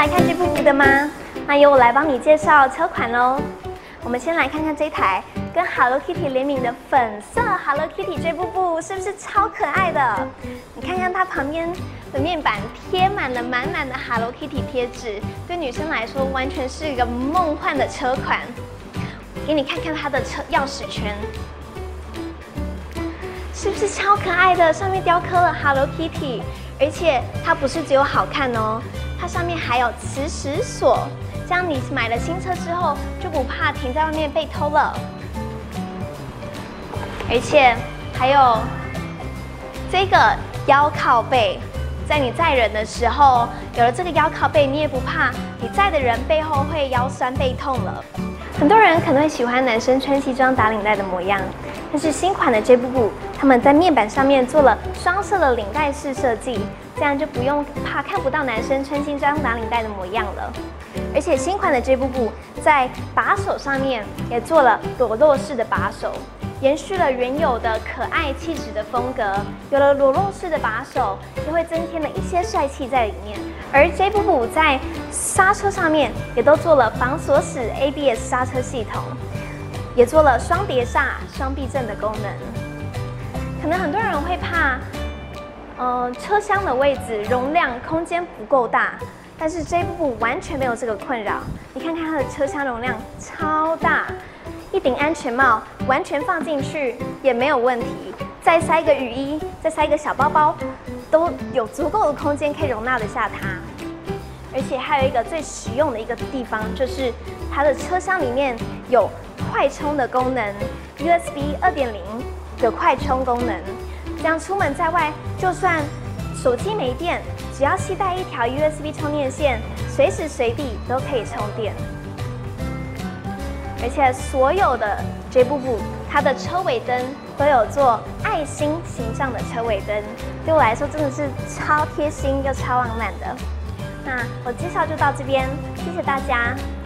来看这部的吗？那由我来帮你介绍车款喽。我们先来看看这台跟 Hello Kitty 联名的粉色 Hello Kitty 这部是不是超可爱的？你看看它旁边的面板贴满了满满的 Hello Kitty 贴纸，对女生来说完全是一个梦幻的车款。给你看看它的钥匙圈。 是不是超可爱的？上面雕刻了 Hello Kitty， 而且它不是只有好看哦，它上面还有磁石锁，这样你买了新车之后就不怕停在外面被偷了。而且还有这个腰靠背，在你载人的时候，有了这个腰靠背，你也不怕你载的人背后会腰酸背痛了。很多人可能会喜欢男生穿西装打领带的模样。 但是新款的这部，他们在面板上面做了双色的领带式设计，这样就不用怕看不到男生穿西装打领带的模样了。而且新款的这部在把手上面也做了裸露式的把手，延续了原有的可爱气质的风格。有了裸露式的把手，也会增添了一些帅气在里面。而这部在刹车上面也都做了防锁死 ABS 刹车系统。 也做了双碟刹、双避震的功能。可能很多人会怕，车厢的位置容量空间不够大，但是这部完全没有这个困扰。你看看它的车厢容量超大，一顶安全帽完全放进去也没有问题，再塞一个雨衣，再塞一个小包包，都有足够的空间可以容纳得下它。而且还有一个最实用的一个地方，就是它的车厢里面有 快充的功能 ，USB 2.0的快充功能，这样出门在外，就算手机没电，只要携带一条 USB 充电线，随时随地都可以充电。而且所有的这部它的车尾灯都有做爱心形状的车尾灯，对我来说真的是超贴心又超浪漫的。那我介绍就到这边，谢谢大家。